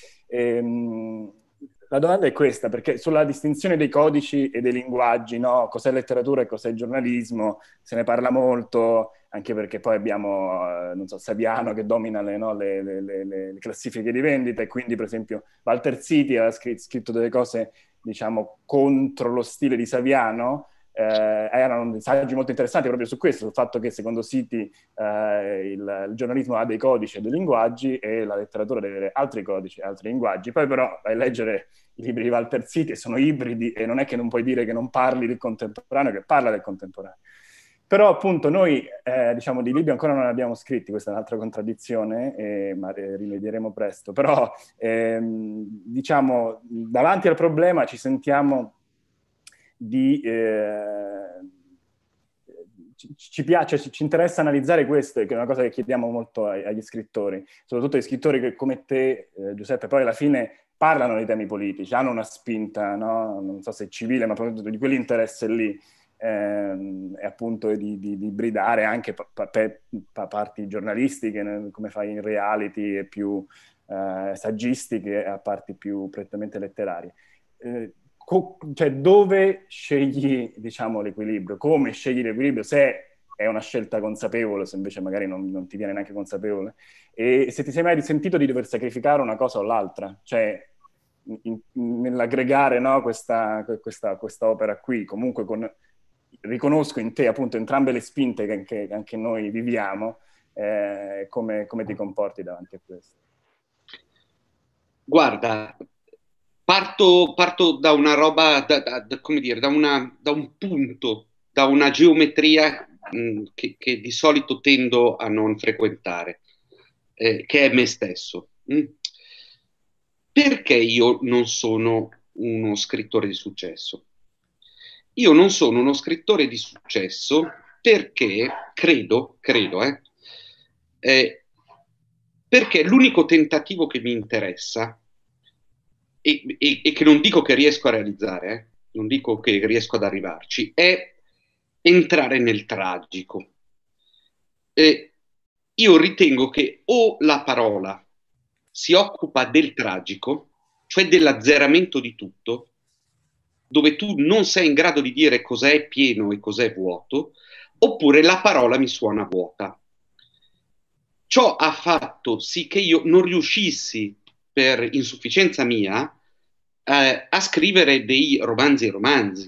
La domanda è questa, perché sulla distinzione dei codici e dei linguaggi, no? Cos'è letteratura e cos'è giornalismo, se ne parla molto, anche perché poi abbiamo, non so, Saviano che domina le classifiche di vendita, e quindi per esempio Walter Ziti ha scritto delle cose, diciamo, contro lo stile di Saviano. Erano dei saggi molto interessanti proprio su questo, sul fatto che secondo Ziti il giornalismo ha dei codici e dei linguaggi e la letteratura deve avere altri codici e altri linguaggi. Poi però vai a leggere i libri di Walter Ziti e sono ibridi, e non è che non puoi dire che non parli del contemporaneo, che parla del contemporaneo. Però appunto noi diciamo di libri ancora non ne abbiamo scritti, questa è un'altra contraddizione, ma rimedieremo presto. Però diciamo davanti al problema ci sentiamo ci piace, ci interessa analizzare questo, che è una cosa che chiediamo molto agli scrittori, soprattutto agli scrittori che come te, Giuseppe, poi alla fine parlano di temi politici, hanno una spinta, no? Non so se è civile, ma proprio di quell'interesse lì, e appunto di bridare anche parti giornalistiche, come fai in reality, e più saggistiche, a parti più prettamente letterarie. Cioè, dove scegli, diciamo, l'equilibrio? Come scegli l'equilibrio? Se è una scelta consapevole, se invece magari non ti viene neanche consapevole. E se ti sei mai sentito di dover sacrificare una cosa o l'altra, cioè nell'aggregare, no, questa opera qui, comunque riconosco in te appunto entrambe le spinte che anche noi viviamo, come ti comporti davanti a questo? Guarda, parto da una roba, come dire, da un punto, da una geometria che di solito tendo a non frequentare, che è me stesso. Perché io non sono uno scrittore di successo? Io non sono uno scrittore di successo perché credo, perché l'unico tentativo che mi interessa e che non dico che riesco a realizzare, non dico che riesco ad arrivarci, è entrare nel tragico. Io ritengo che o la parola si occupa del tragico, cioè dell'azzeramento di tutto, dove tu non sei in grado di dire cos'è pieno e cos'è vuoto, oppure la parola mi suona vuota. Ciò ha fatto sì che io non riuscissi, per insufficienza mia, a scrivere dei romanzi.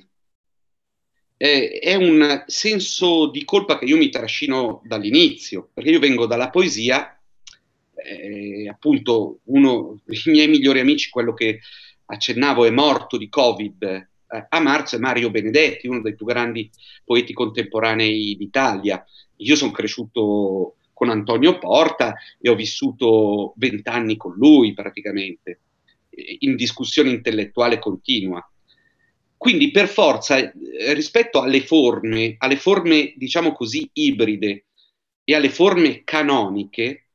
È un senso di colpa che io mi trascino dall'inizio, perché io vengo dalla poesia, appunto uno dei miei migliori amici, quello che accennavo, è morto di Covid a marzo, è Mario Benedetti, uno dei più grandi poeti contemporanei d'Italia. Io sono cresciuto con Antonio Porta e ho vissuto 20 anni con lui praticamente, in discussione intellettuale continua. Quindi per forza, rispetto alle forme diciamo così ibride e alle forme canoniche,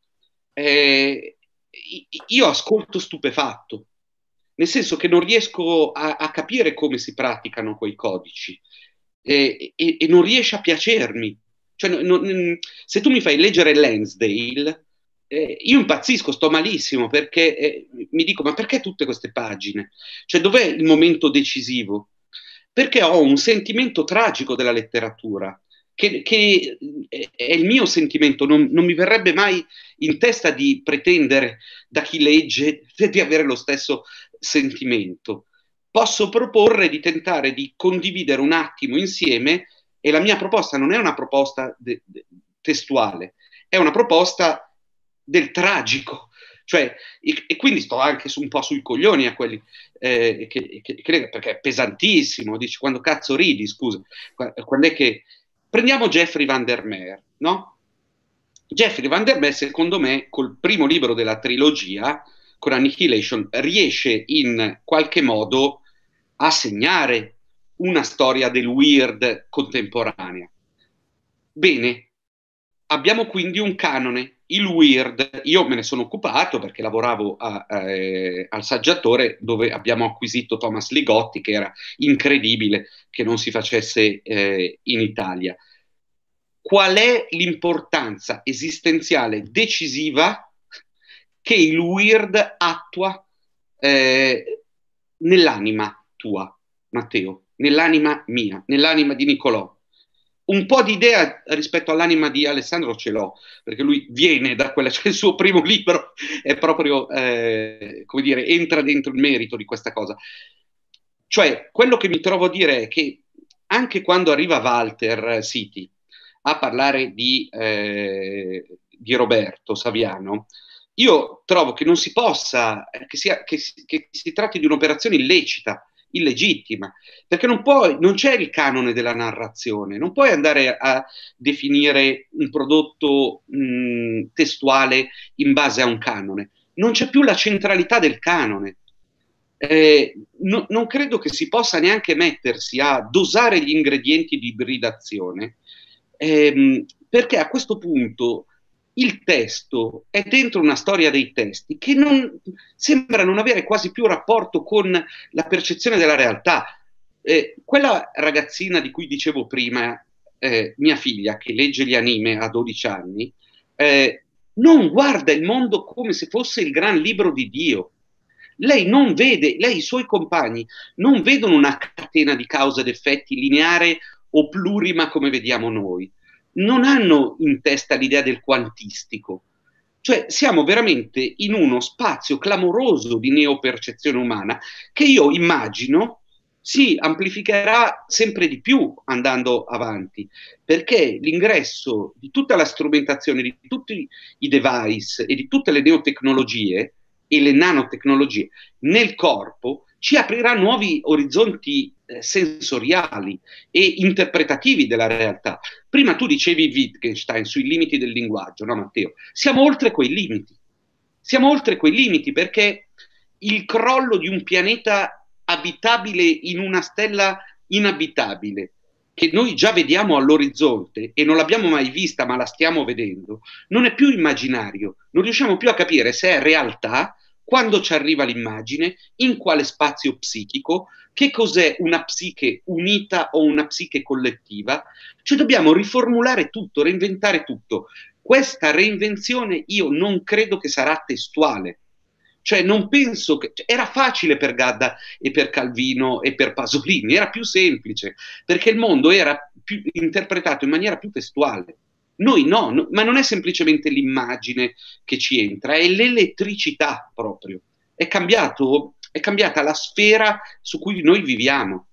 io ascolto stupefatto, nel senso che non riesco a capire come si praticano quei codici e non riesce a piacermi. Cioè, se tu mi fai leggere Lansdale, io impazzisco, sto malissimo perché mi dico: ma perché tutte queste pagine? Cioè, dov'è il momento decisivo? Perché ho un sentimento tragico della letteratura, che è il mio sentimento, non mi verrebbe mai in testa di pretendere da chi legge di avere lo stesso sentimento. Posso proporre di tentare di condividere un attimo insieme, e la mia proposta non è una proposta testuale, è una proposta del tragico. Cioè, e quindi sto anche un po' sui coglioni a quelli perché è pesantissimo. Dici: quando cazzo ridi, scusa? Quando è che prendiamo Jeffrey Van der Meer, no? Jeffrey Van der Meer, secondo me, col primo libro della trilogia, con Annihilation, riesce in qualche modo a segnare una storia del weird contemporanea. Bene, abbiamo quindi un canone, il weird. Io me ne sono occupato perché lavoravo al Saggiatore, dove abbiamo acquisito Thomas Ligotti, che era incredibile che non si facesse in Italia. Qual è l'importanza esistenziale decisiva che il weird attua nell'anima tua, Matteo, nell'anima mia, nell'anima di Nicolò? Un po' di idea rispetto all'anima di Alessandro ce l'ho, perché lui viene da quella, cioè il suo primo libro è proprio, come dire, entra dentro il merito di questa cosa. Cioè, quello che mi trovo a dire è che anche quando arriva Walter Siti a parlare di Roberto Saviano, io trovo che non si possa, che si tratti di un'operazione illecita, illegittima, perché non c'è il canone della narrazione, non puoi andare a definire un prodotto testuale in base a un canone, non c'è più la centralità del canone. Non credo che si possa neanche mettersi a dosare gli ingredienti di ibridazione, perché a questo punto il testo è dentro una storia dei testi che sembra non avere quasi più rapporto con la percezione della realtà. Quella ragazzina di cui dicevo prima, mia figlia, che legge gli anime a 12 anni, non guarda il mondo come se fosse il gran libro di Dio. Lei non vede, lei e i suoi compagni non vedono una catena di causa ed effetti lineare o plurima come vediamo noi. non hanno in testa l'idea del quantistico. Cioè siamo veramente in uno spazio clamoroso di neopercezione umana che io immagino si amplificherà sempre di più andando avanti, perché l'ingresso di tutta la strumentazione, di tutti i device e di tutte le neotecnologie e le nanotecnologie nel corpo ci aprirà nuovi orizzonti sensoriali e interpretativi della realtà. Prima tu dicevi Wittgenstein sui limiti del linguaggio, no Matteo? Siamo oltre quei limiti. Siamo oltre quei limiti perché il crollo di un pianeta abitabile in una stella inabitabile, che noi già vediamo all'orizzonte e non l'abbiamo mai vista ma la stiamo vedendo, non è più immaginario, non riusciamo più a capire se è realtà, quando ci arriva l'immagine, in quale spazio psichico, che cos'è una psiche unita o una psiche collettiva, cioè dobbiamo riformulare tutto, reinventare tutto. Questa reinvenzione io non credo che sarà testuale. Cioè non penso che... Era facile per Gadda e per Calvino e per Pasolini, era più semplice, perché il mondo era più interpretato in maniera più testuale. Noi no, ma non è semplicemente l'immagine che ci entra, è l'elettricità proprio. È cambiata la sfera su cui noi viviamo.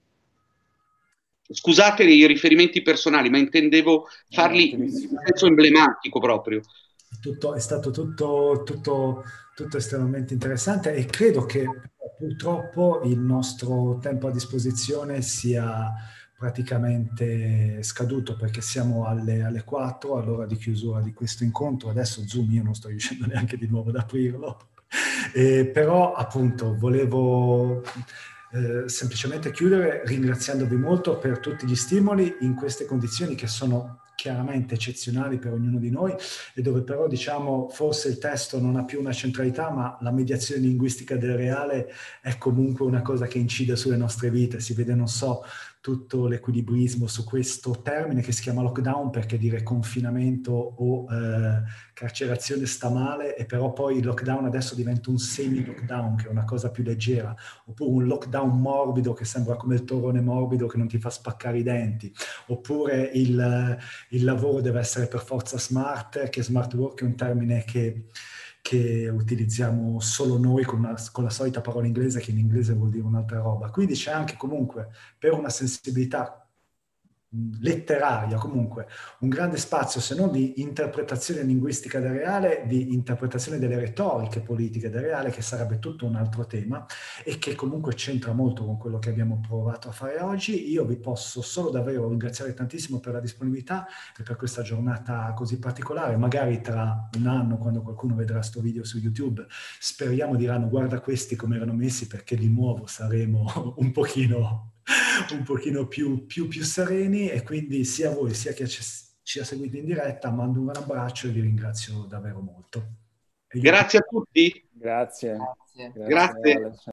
Scusate i riferimenti personali, ma intendevo farli in senso emblematico proprio. È stato tutto estremamente interessante e credo che purtroppo il nostro tempo a disposizione sia praticamente scaduto perché siamo alle 4, all'ora di chiusura di questo incontro. Adesso Zoom io non sto riuscendo neanche di nuovo ad aprirlo, però appunto volevo semplicemente chiudere ringraziandovi molto per tutti gli stimoli in queste condizioni che sono chiaramente eccezionali per ognuno di noi e dove però diciamo forse il testo non ha più una centralità, ma la mediazione linguistica del reale è comunque una cosa che incide sulle nostre vite. Si vede, non so, tutto l'equilibrismo su questo termine che si chiama lockdown, perché dire confinamento o carcerazione sta male, e però poi il lockdown adesso diventa un semi-lockdown, che è una cosa più leggera, oppure un lockdown morbido che sembra come il torrone morbido che non ti fa spaccare i denti, oppure il lavoro deve essere per forza smart, che smart work è un termine che utilizziamo solo noi con la solita parola inglese che in inglese vuol dire un'altra roba. Quindi c'è anche comunque per una sensibilità letteraria, comunque un grande spazio, se non di interpretazione linguistica del reale, di interpretazione delle retoriche politiche del reale, che sarebbe tutto un altro tema e che comunque c'entra molto con quello che abbiamo provato a fare oggi. Io vi posso solo davvero ringraziare tantissimo per la disponibilità e per questa giornata così particolare. Magari tra un anno, quando qualcuno vedrà sto video su YouTube, speriamo diranno guarda questi come erano messi, perché di nuovo saremo un pochino più sereni, e quindi sia a voi sia chi ci ha seguito in diretta mando un abbraccio e vi ringrazio davvero molto. Grazie a tutti. Grazie. Grazie.